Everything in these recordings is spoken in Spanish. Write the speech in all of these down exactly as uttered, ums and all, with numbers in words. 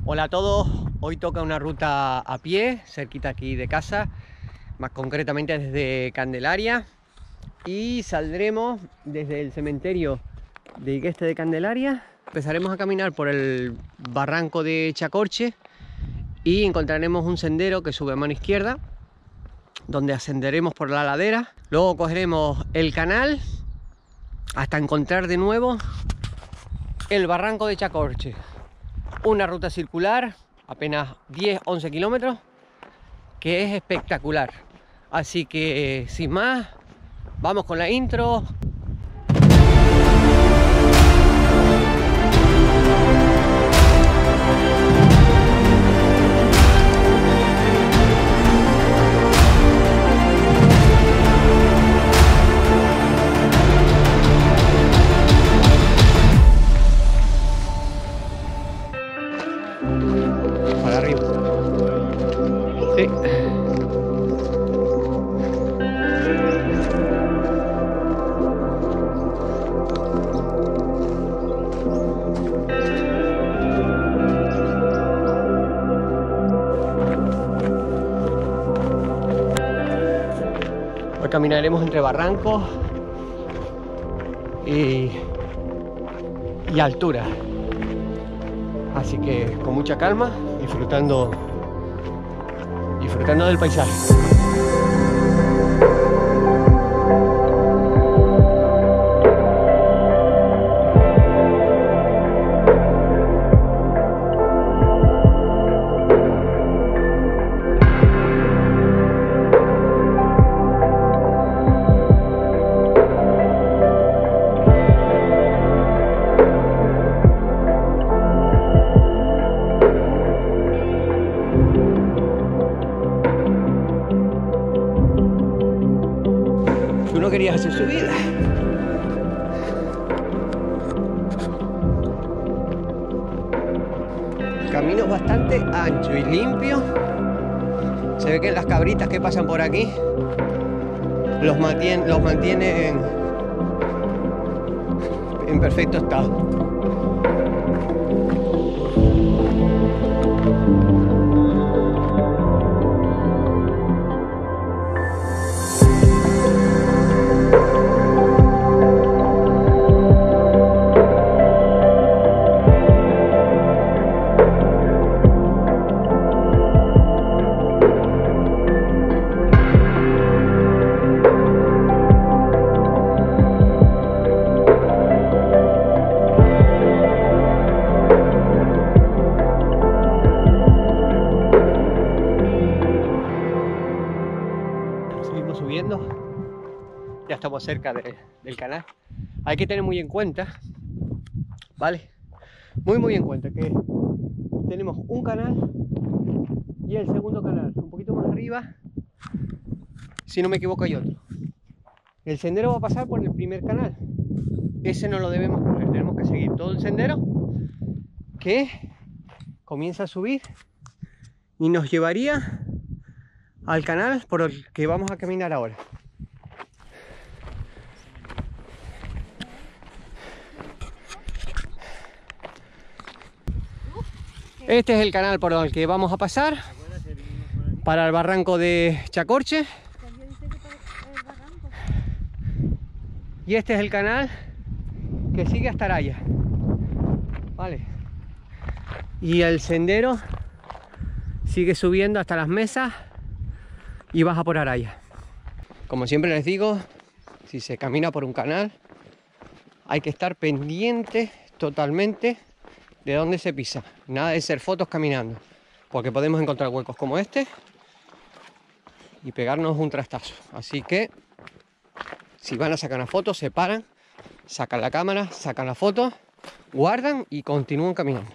Hola a todos, hoy toca una ruta a pie, cerquita aquí de casa, más concretamente desde Candelaria, y saldremos desde el cementerio de Igueste de Candelaria. Empezaremos a caminar por el barranco de Chacorche y encontraremos un sendero que sube a mano izquierda, donde ascenderemos por la ladera. Luego cogeremos el canal hasta encontrar de nuevo el barranco de Chacorche. Una ruta circular, apenas diez a once kilómetros, que es espectacular. Así que, sin más, vamos con la intro. Para arriba. Sí. Hoy caminaremos entre barrancos y, y altura. Así que con mucha calma, disfrutando, disfrutando del paisaje. Tú no querías hacer subida. El camino es bastante ancho y limpio. Se ve que las cabritas que pasan por aquí los mantienen, los mantienen en, en perfecto estado. Seguimos subiendo, ya estamos cerca de, del canal. Hay que tener muy en cuenta, ¿vale? Muy muy en cuenta que tenemos un canal y el segundo canal, un poquito más arriba, si no me equivoco hay otro. El sendero va a pasar por el primer canal, ese no lo debemos coger, tenemos que seguir todo el sendero que comienza a subir y nos llevaría al canal por el que vamos a caminar ahora. Este es el canal por el que vamos a pasar para el barranco de Chacorche. Y este es el canal que sigue hasta Araya. Vale. Y el sendero sigue subiendo hasta las mesas y baja por Araya. Como siempre les digo, si se camina por un canal hay que estar pendiente totalmente de dónde se pisa. Nada de hacer fotos caminando, porque podemos encontrar huecos como este y pegarnos un trastazo. Así que si van a sacar una foto, se paran, sacan la cámara, sacan la foto, guardan y continúan caminando.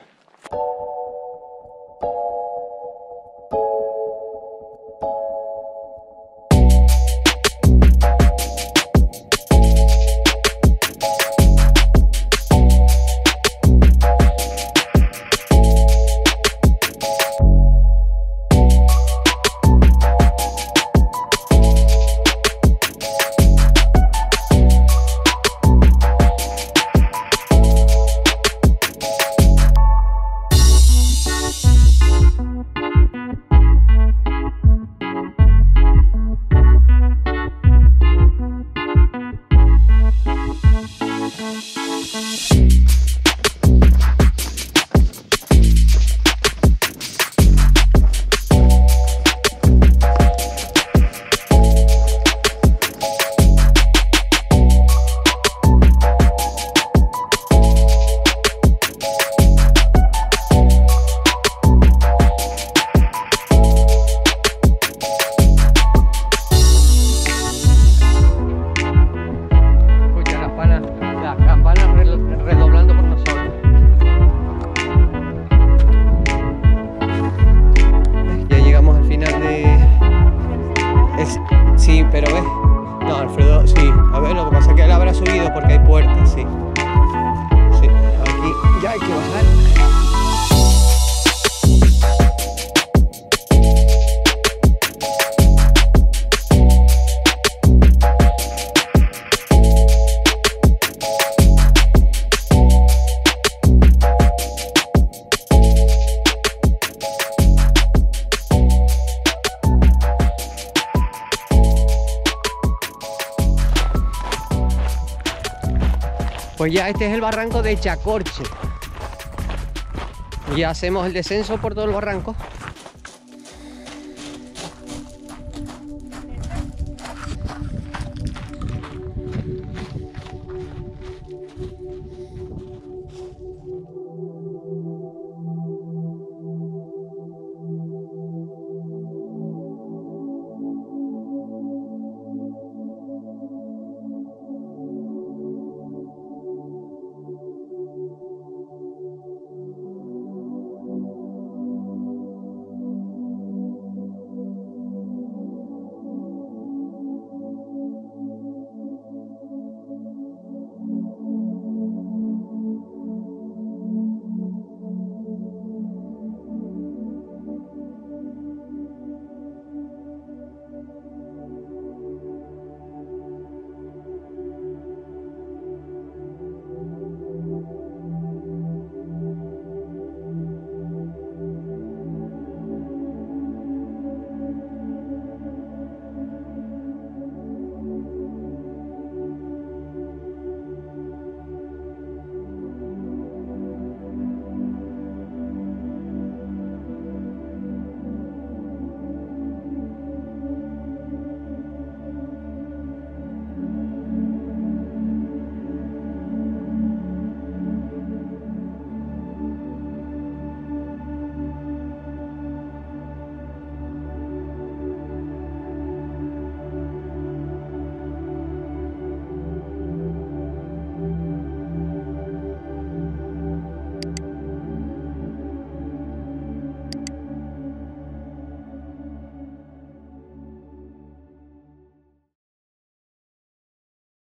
Pues ya este es el barranco de Chacorche. Ya hacemos el descenso por todo el barranco.